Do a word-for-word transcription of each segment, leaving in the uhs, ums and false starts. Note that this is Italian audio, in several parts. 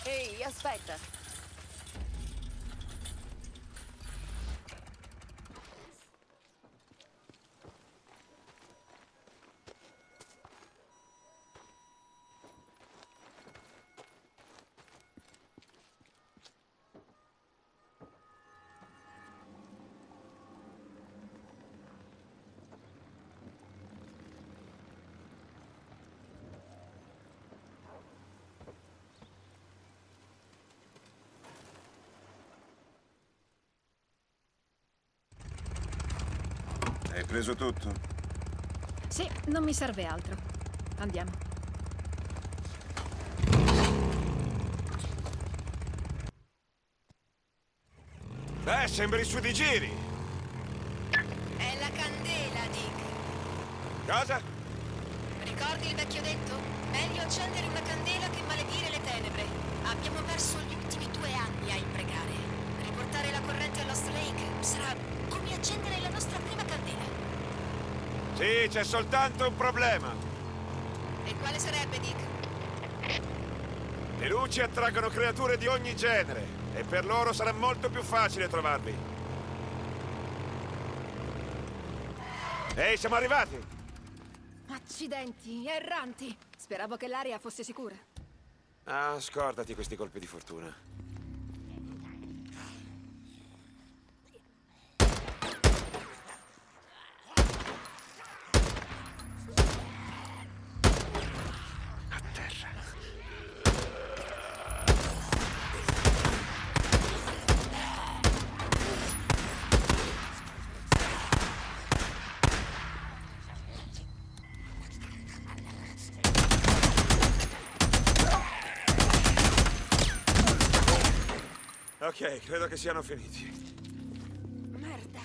Ehi, aspetta. Hai preso tutto? Sì, non mi serve altro. Andiamo. Beh, sembri su di giri. È la candela, Dick. Cosa? Ricordi il vecchio detto? Meglio accendere una candela che maledire le tenebre. Abbiamo perso gli ultimi due anni a imprecare. Riportare la corrente a Lost Lake sarà come accendere la nostra prima candela. Sì, c'è soltanto un problema. E quale sarebbe, Dick? Le luci attraggono creature di ogni genere e per loro sarà molto più facile trovarli. Ehi, siamo arrivati! Accidenti, erranti. Speravo che l'aria fosse sicura. Ah, scordati questi colpi di fortuna. A terra. Ok, credo che siano finiti. Merda.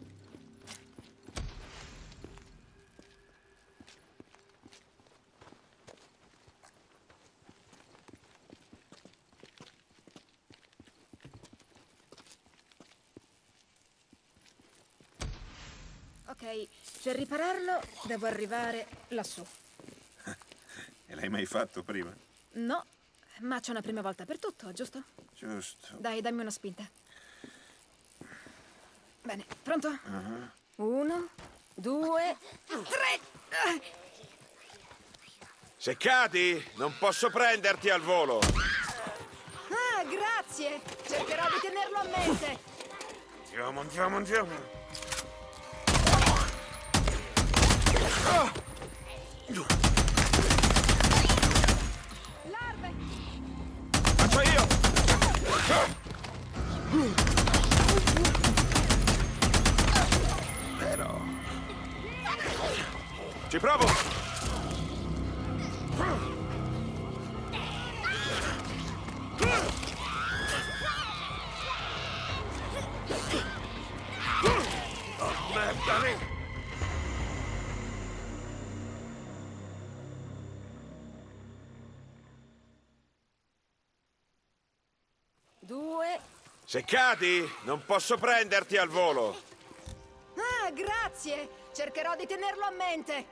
Ok, per ripararlo devo arrivare lassù. E l'hai mai fatto prima? No, ma c'è una prima volta per tutto, giusto? Giusto. Dai, dammi una spinta. Bene, pronto? Uh-huh. Uno, due, tre. Se cadi, non posso prenderti al volo. Ah, grazie. Cercherò di tenerlo a mente. Andiamo, andiamo, andiamo. Larve. Faccio io! Però... Ci provo! Oh, merda! Due. Se cadi, non posso prenderti al volo. Ah, grazie. Cercherò di tenerlo a mente.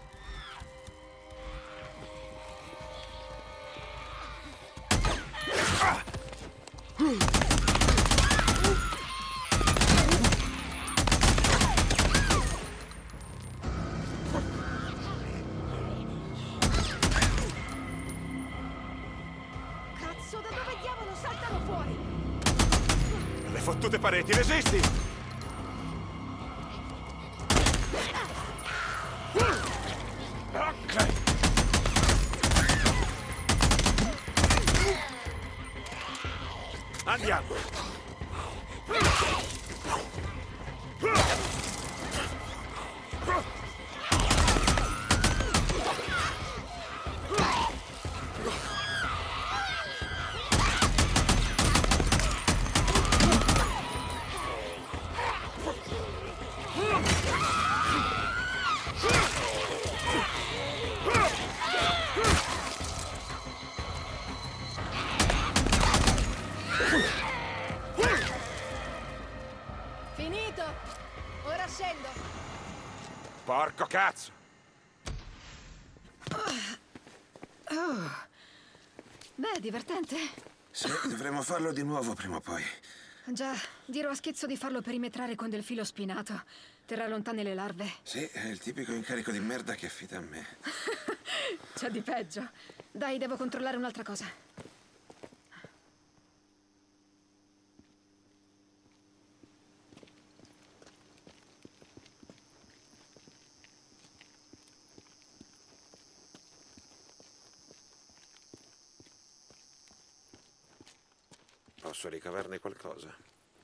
Cazzo, da dove diavolo saltano fuori? Le fottute pareti, resisti! Ok. Andiamo! Finito. Ora scendo. Porco cazzo! Oh. Beh, divertente. Sì, dovremmo farlo di nuovo prima o poi. Già, dirò a Schizzo di farlo perimetrare con del filo spinato. Terrà lontane le larve. Sì, è il tipico incarico di merda che affida a me. C'è di peggio. Dai, devo controllare un'altra cosa. Posso ricavarne qualcosa?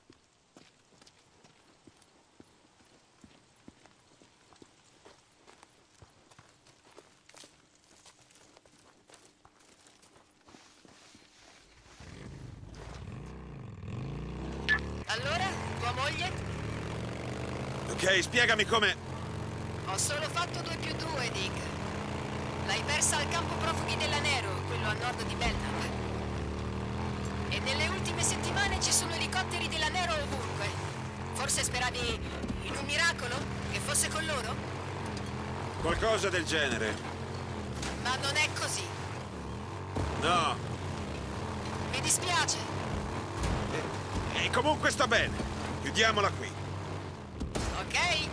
Allora, tua moglie? Ok, spiegami come... Ho solo fatto due più due, Dick. L'hai persa al campo profughi della Nero, quello a nord di Belknap. E nelle ultime settimane ci sono elicotteri della Nero ovunque. Forse speravi in un miracolo? Che fosse con loro? Qualcosa del genere. Ma non è così. No. Mi dispiace. E comunque sta bene. Chiudiamola qui. Ok?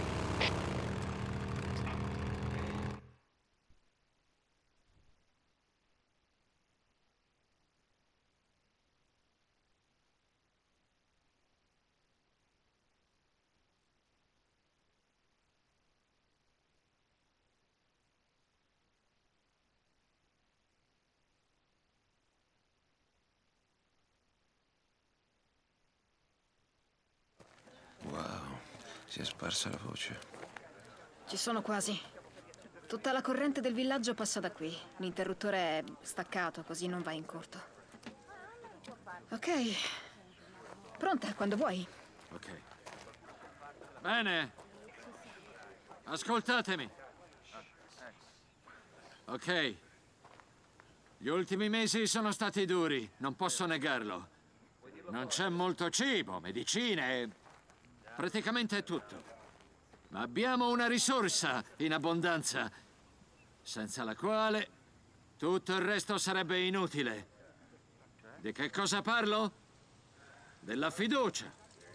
Wow, si è sparsa la voce. Ci sono quasi. Tutta la corrente del villaggio passa da qui. L'interruttore è staccato, così non va in corto. Ok. Pronta, quando vuoi. Ok. Bene. Ascoltatemi. Ok. Gli ultimi mesi sono stati duri, non posso negarlo. Non c'è molto cibo, medicine, praticamente tutto. Ma abbiamo una risorsa in abbondanza, senza la quale tutto il resto sarebbe inutile. Di che cosa parlo? Della fiducia.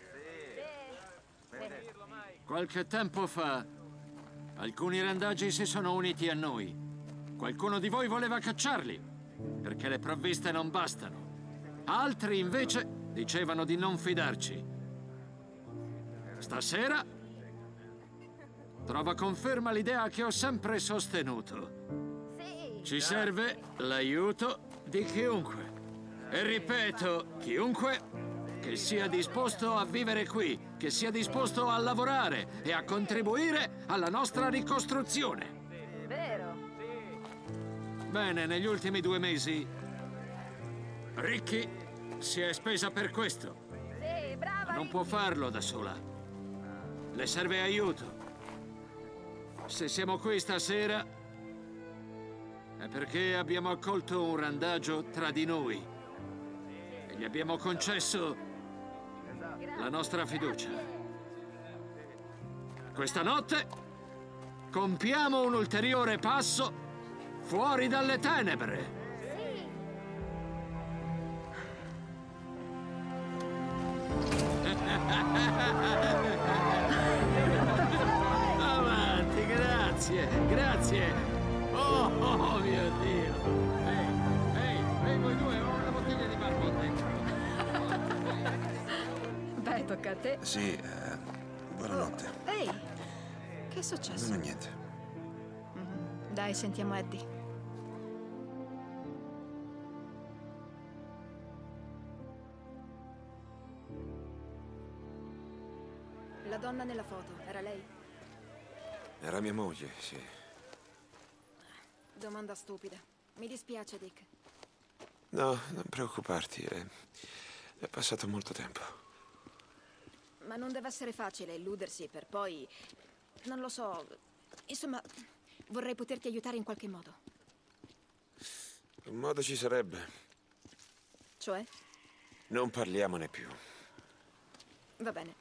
Qualche tempo fa, alcuni randagi si sono uniti a noi. Qualcuno di voi voleva cacciarli, perché le provviste non bastano. Altri, invece, dicevano di non fidarci. Stasera trova conferma l'idea che ho sempre sostenuto. Ci serve l'aiuto di chiunque. E ripeto, chiunque che sia disposto a vivere qui, che sia disposto a lavorare e a contribuire alla nostra ricostruzione. Vero. Bene, negli ultimi due mesi Ricky si è spesa per questo. Sì, brava. Ma non può farlo da sola. Le serve aiuto. Se siamo qui stasera è perché abbiamo accolto un randagio tra di noi e gli abbiamo concesso la nostra fiducia. Questa notte compiamo un ulteriore passo fuori dalle tenebre. Avanti, grazie, grazie. Oh, oh mio Dio. Ehi, ehi, ehi voi due, ho una bottiglia di barbon dentro. Beh, tocca a te. Sì, eh, buonanotte. Ehi, che è successo? Non è niente. Mhm. Dai, sentiamo Eddie. La donna nella foto, era lei? Era mia moglie, sì. Domanda stupida. Mi dispiace, Dick. No, non preoccuparti, è, è passato molto tempo. Ma non deve essere facile illudersi per poi... Non lo so. Insomma, vorrei poterti aiutare in qualche modo. Un modo ci sarebbe. Cioè? Non parliamone più. Va bene.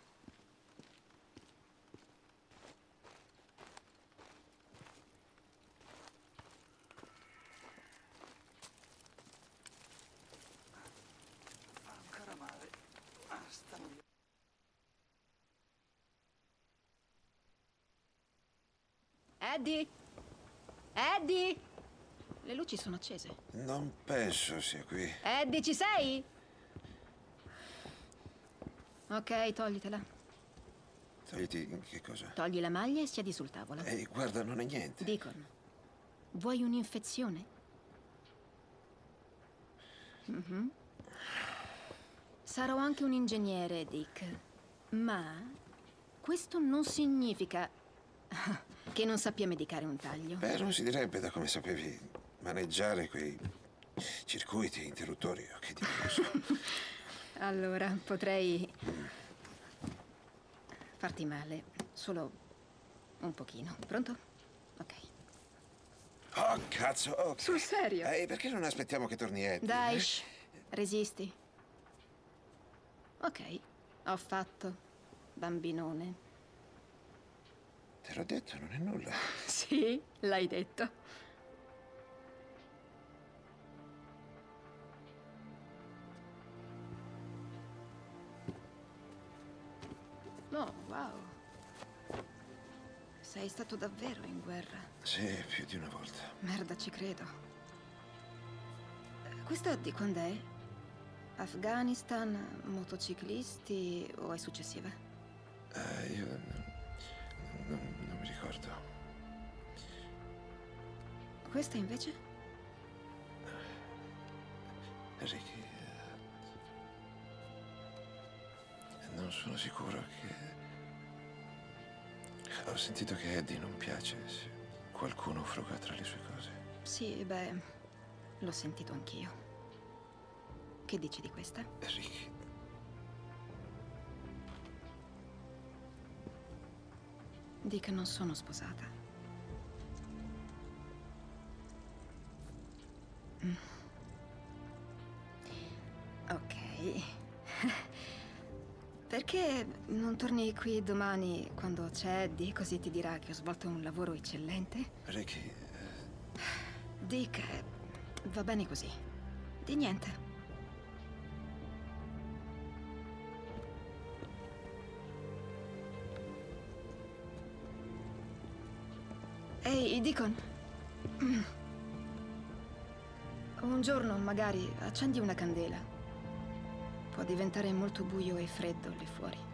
Eddie? Eddie? Le luci sono accese. Non penso sia qui. Eddie, ci sei? Ok, toglitela. Togliti che cosa? Togli la maglia e siedi sul tavolo. Ehi, guarda, non è niente. Deacon, vuoi un'infezione? Mhm. Sarò anche un ingegnere, Dick. Ma questo non significa che non sappia medicare un taglio. Beh, non si direbbe da come sapevi maneggiare quei circuiti interruttori, o che dico. Allora, potrei farti male, solo un pochino. Pronto? Ok. Oh, cazzo, ok. Sul serio? Ehi, perché non aspettiamo che torni Eddie? Dai, eh? shh, resisti. Ok, ho fatto, bambinone. Te l'ho detto, non è nulla. Sì, l'hai detto. Oh, wow. Sei stato davvero in guerra. Sì, più di una volta. Merda, ci credo. Questa di quando è? Afghanistan, motociclisti o è successiva? Eh, io non, non- non mi ricordo. Questa invece? Ricky, eh, non sono sicuro che... Ho sentito che Eddie non piace se qualcuno fruga tra le sue cose. Sì, beh, l'ho sentito anch'io. Che dici di questa? Ricky, Di che non sono sposata. Mm. Ok. Perché non torni qui domani quando c'è Eddie, così ti dirà che ho svolto un lavoro eccellente? Ricky, eh, Dick, eh, va bene così. Di niente. Ehi, Deacon. Mm. Un giorno, magari, accendi una candela. Può diventare molto buio e freddo lì fuori.